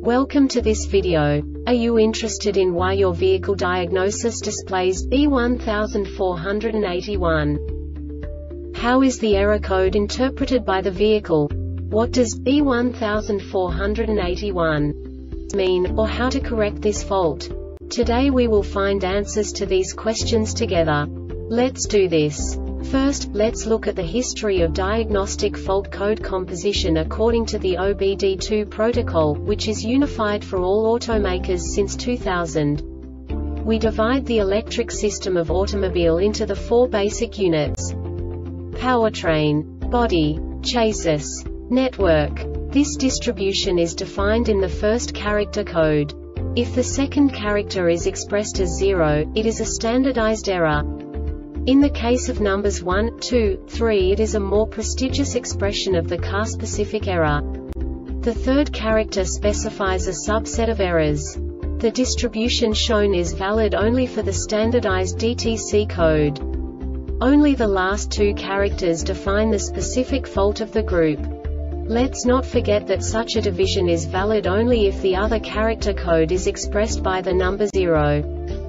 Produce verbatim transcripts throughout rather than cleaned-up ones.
Welcome to this video. Are you interested in why your vehicle diagnosis displays B one four eight one? How is the error code interpreted by the vehicle? What does B one four eight one mean, or how to correct this fault? Today we will find answers to these questions together. Let's do this. First, let's look at the history of diagnostic fault code composition according to the O B D two protocol, which is unified for all automakers since two thousand. We divide the electric system of automobile into the four basic units: powertrain, body, chassis, network. This distribution is defined in the first character code. If the second character is expressed as zero, it is a standardized error. In the case of numbers one, two, three, it is a more prestigious expression of the car-specific error. The third character specifies a subset of errors. The distribution shown is valid only for the standardized D T C code. Only the last two characters define the specific fault of the group. Let's not forget that such a division is valid only if the other character code is expressed by the number zero.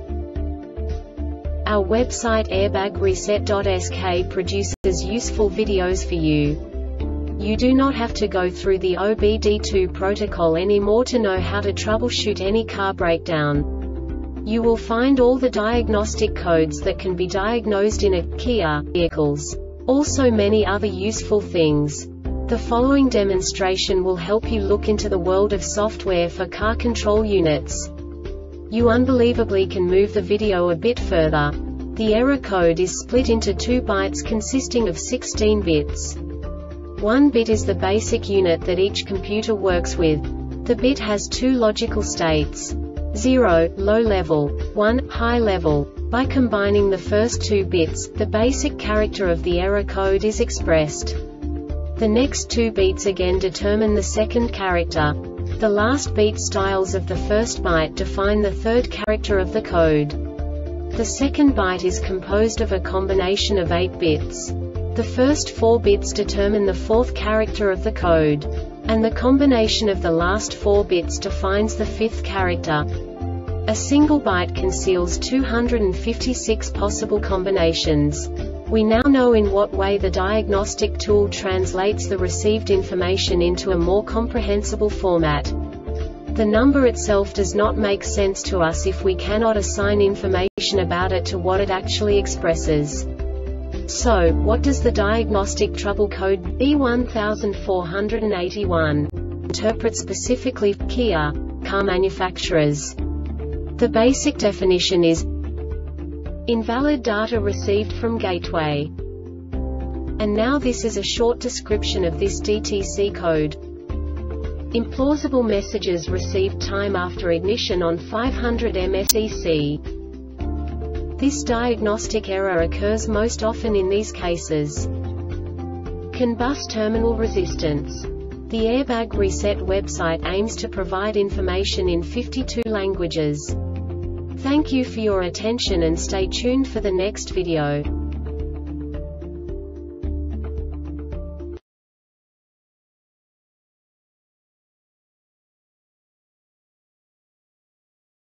Our website airbag reset dot S K produces useful videos for you. You do not have to go through the O B D two protocol anymore to know how to troubleshoot any car breakdown. You will find all the diagnostic codes that can be diagnosed in a Kia vehicles. Also many other useful things. The following demonstration will help you look into the world of software for car control units. You unbelievably can move the video a bit further. The error code is split into two bytes consisting of sixteen bits. One bit is the basic unit that each computer works with. The bit has two logical states: zero, low level, one, high level. By combining the first two bits, the basic character of the error code is expressed. The next two beats again determine the second character. The last beat styles of the first byte define the third character of the code. The second byte is composed of a combination of eight bits. The first four bits determine the fourth character of the code. And the combination of the last four bits defines the fifth character. A single byte conceals two hundred fifty-six possible combinations. We now know in what way the diagnostic tool translates the received information into a more comprehensible format. The number itself does not make sense to us if we cannot assign information about it to what it actually expresses. So, what does the diagnostic trouble code B one four eight one interpret specifically for Kia car manufacturers? The basic definition is invalid data received from gateway. And now this is a short description of this D T C code. Implausible messages received time after ignition on five hundred milliamp hour. This diagnostic error occurs most often in these cases: C A N bus terminal resistance. The Airbag Reset website aims to provide information in fifty-two languages. Thank you for your attention and stay tuned for the next video.